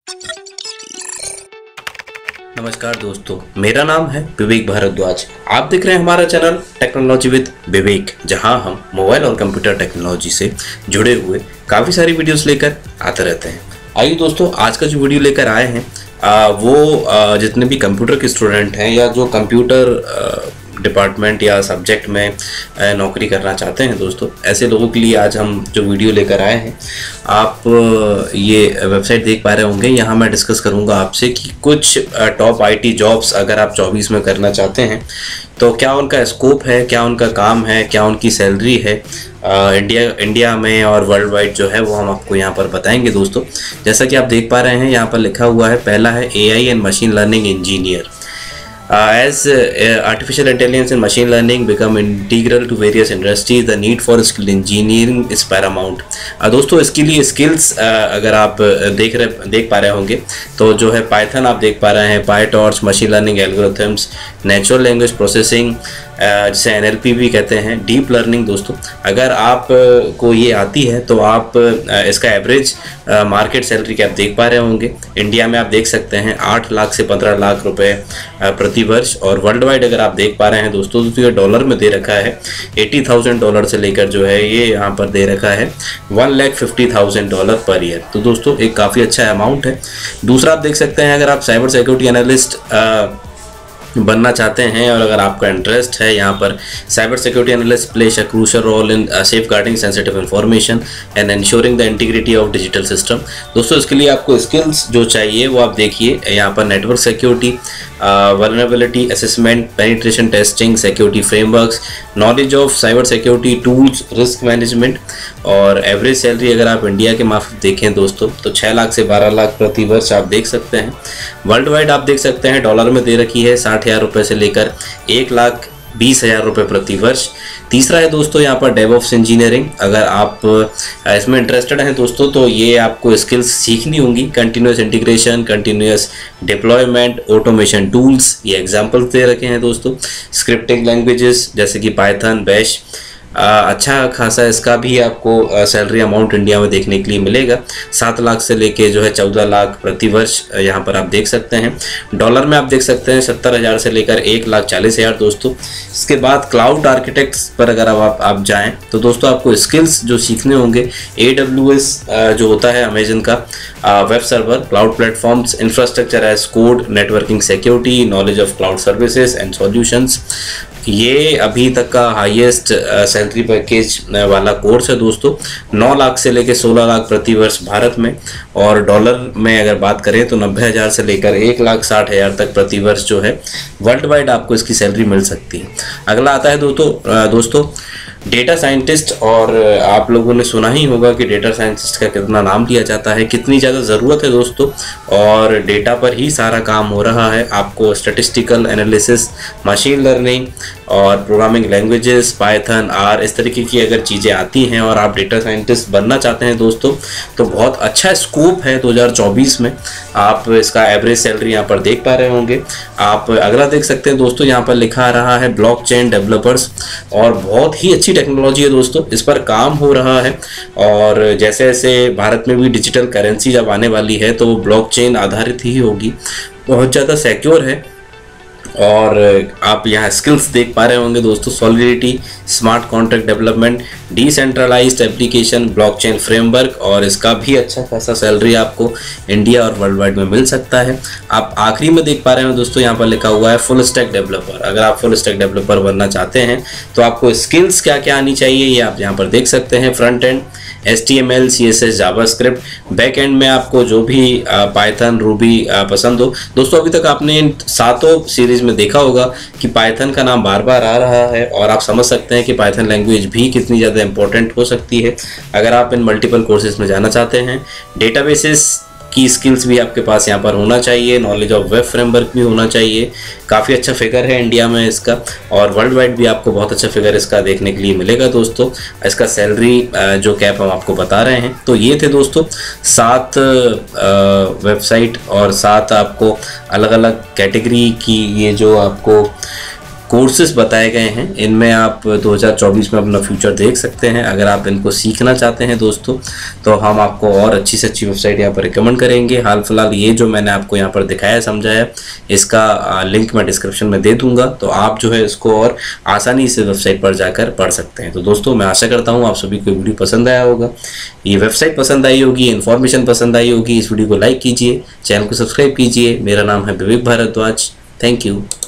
नमस्कार दोस्तों, मेरा नाम है विवेक भारद्वाज। आप देख रहे हैं हमारा चैनल टेक्नोलॉजी विद विवेक, जहां हम मोबाइल और कंप्यूटर टेक्नोलॉजी से जुड़े हुए काफ़ी सारी वीडियोस लेकर आते रहते हैं। आइए दोस्तों, आज का जो वीडियो लेकर आए हैं वो जितने भी कंप्यूटर के स्टूडेंट हैं या जो कंप्यूटर डिपार्टमेंट या सब्जेक्ट में नौकरी करना चाहते हैं दोस्तों, ऐसे लोगों के लिए आज हम जो वीडियो लेकर आए हैं, आप ये वेबसाइट देख पा रहे होंगे। यहाँ मैं डिस्कस करूँगा आपसे कि कुछ टॉप आईटी जॉब्स अगर आप 24 में करना चाहते हैं तो क्या उनका स्कोप है, क्या उनका काम है, क्या उनकी सैलरी है इंडिया में और वर्ल्ड वाइड जो है वो हम आपको यहाँ पर बताएंगे दोस्तों। जैसा कि आप देख पा रहे हैं, यहाँ पर लिखा हुआ है, पहला है AI and machine learning engineer. As artificial intelligence and machine learning become integral to various industries, the need for skilled engineering is paramount। दोस्तों, इसके लिए स्किल्स अगर आप देख पा रहे होंगे तो जो है पाइथन आप देख पा रहे हैं, PyTorch, machine learning algorithms, natural language processing जिसे NLP भी कहते हैं, डीप लर्निंग। दोस्तों, अगर आप को ये आती है तो आप इसका एवरेज मार्केट सैलरी क्या आप देख पा रहे होंगे। इंडिया में आप देख सकते हैं 8 लाख से 15 लाख रुपए प्रति वर्ष, और वर्ल्ड वाइड अगर आप देख पा रहे हैं दोस्तों तो ये डॉलर में दे रखा है। $80,000 से लेकर जो है ये यहाँ पर दे रखा है $1,50,000 पर ईयर। तो दोस्तों एक काफ़ी अच्छा अमाउंट है। दूसरा आप देख सकते हैं, अगर आप साइबर सिक्योरिटी एनालिस्ट बनना चाहते हैं और अगर आपका इंटरेस्ट है, यहाँ पर cyber security analyst place a crucial role in safeguarding sensitive information and ensuring the integrity of digital system. दोस्तों, इसके लिए आपको स्किल्स जो चाहिए वो आप देखिए यहाँ पर, network security, vulnerability assessment, penetration testing, security frameworks, knowledge of cyber security tools, risk management. और एवरेज सैलरी अगर आप इंडिया के माफिक देखें दोस्तों तो 6 लाख से 12 लाख प्रति वर्ष आप देख सकते हैं। वर्ल्ड वाइड आप देख सकते हैं डॉलर में दे रखी है 60,000 रुपये से लेकर 1,20,000 रुपये प्रति वर्ष। तीसरा है दोस्तों यहाँ पर डेवऑप्स इंजीनियरिंग। अगर आप इसमें इंटरेस्टेड हैं दोस्तों तो ये आपको स्किल्स सीखनी होंगी, continuous integration, continuous deployment, automation tools, ये एग्जांपल्स दे रखे हैं दोस्तों। स्क्रिप्टिंग लैंग्वेजेस जैसे कि पाइथन, बैश, अच्छा खासा इसका भी आपको सैलरी अमाउंट इंडिया में देखने के लिए मिलेगा। 7 लाख से लेके जो है 14 लाख प्रति वर्ष यहाँ पर आप देख सकते हैं। डॉलर में आप देख सकते हैं 70,000 से लेकर 1,40,000 दोस्तों। इसके बाद क्लाउड आर्किटेक्ट्स पर अगर आप जाएं तो दोस्तों आपको स्किल्स जो सीखने होंगे, AWS जो होता है अमेजन का web server, cloud platforms, infrastructure as code, networking security, knowledge of cloud services and solutions. ये अभी तक का हाईएस्ट सैलरी पैकेज वाला कोर्स है दोस्तों। 9 लाख से लेकर 16 लाख प्रति वर्ष भारत में, और डॉलर में अगर बात करें तो 90,000 से लेकर 1,60,000 तक प्रति वर्ष जो है वर्ल्ड वाइड आपको इसकी सैलरी मिल सकती है। अगला आता है दोस्तों डेटा साइंटिस्ट। और आप लोगों ने सुना ही होगा कि डेटा साइंटिस्ट का कितना नाम लिया जाता है, कितनी ज़्यादा ज़रूरत है दोस्तों, और डेटा पर ही सारा काम हो रहा है। आपको स्टैटिस्टिकल एनालिसिस, मशीन लर्निंग और प्रोग्रामिंग लैंग्वेजेस, पाइथन, R, इस तरीके की अगर चीज़ें आती हैं और आप डेटा साइंटिस्ट बनना चाहते हैं दोस्तों तो बहुत अच्छा स्कोप है 2024 में। आप इसका एवरेज सैलरी यहाँ पर देख पा रहे होंगे। आप अगला देख सकते हैं दोस्तों, यहाँ पर लिखा आ रहा है ब्लॉकचेन डेवलपर्स, और बहुत ही अच्छी टेक्नोलॉजी है दोस्तों, इस पर काम हो रहा है। और जैसे जैसे भारत में भी डिजिटल करेंसी जब आने वाली है तो ब्लॉकचेन आधारित ही होगी, बहुत ज़्यादा सिक्योर है। और आप यहाँ स्किल्स देख पा रहे होंगे दोस्तों, Solidity, smart contract development, decentralised application, blockchain framework, और इसका भी अच्छा खासा सैलरी आपको इंडिया और वर्ल्ड वाइड में मिल सकता है। आप आखिरी में देख पा रहे हो दोस्तों, यहाँ पर लिखा हुआ है फुल स्टैक डेवलपर। अगर आप फुल स्टैक डेवलपर बनना चाहते हैं तो आपको स्किल्स क्या क्या आनी चाहिए ये आप यहाँ पर देख सकते हैं। Front end HTML, CSS, JavaScript, back end में आपको जो भी पाइथन, रूबी पसंद हो। दोस्तों, अभी तक आपने इन 7 सीरीज में देखा होगा कि पाइथन का नाम बार बार आ रहा है, और आप समझ सकते हैं कि पाइथन लैंग्वेज भी कितनी ज़्यादा इंपॉर्टेंट हो सकती है अगर आप इन मल्टीपल कोर्सेज में जाना चाहते हैं। डेटाबेसेस की स्किल्स भी आपके पास यहाँ पर होना चाहिए, नॉलेज ऑफ वेब फ्रेमवर्क भी होना चाहिए। काफ़ी अच्छा फिगर है इंडिया में इसका, और वर्ल्ड वाइड भी आपको बहुत अच्छा फिगर इसका देखने के लिए मिलेगा दोस्तों। इसका सैलरी जो कैप हम आपको बता रहे हैं। तो ये थे दोस्तों 7 वेबसाइट और 7 आपको अलग अलग कैटेगरी की ये जो आपको कोर्सेज बताए गए हैं, इनमें आप 2024 में अपना फ्यूचर देख सकते हैं। अगर आप इनको सीखना चाहते हैं दोस्तों, तो हम आपको और अच्छी से अच्छी वेबसाइट यहाँ पर रिकमेंड करेंगे। हाल फिलहाल ये जो मैंने आपको यहाँ पर दिखाया समझाया, इसका लिंक मैं डिस्क्रिप्शन में दे दूंगा, तो आप जो है इसको और आसानी से वेबसाइट पर जाकर पढ़ सकते हैं। तो दोस्तों मैं आशा करता हूँ आप सभी को वीडियो पसंद आया होगा, ये वेबसाइट पसंद आई होगी, इन्फॉर्मेशन पसंद आई होगी। इस वीडियो को लाइक कीजिए, चैनल को सब्सक्राइब कीजिए। मेरा नाम है विवेक भारद्वाज। Thank you.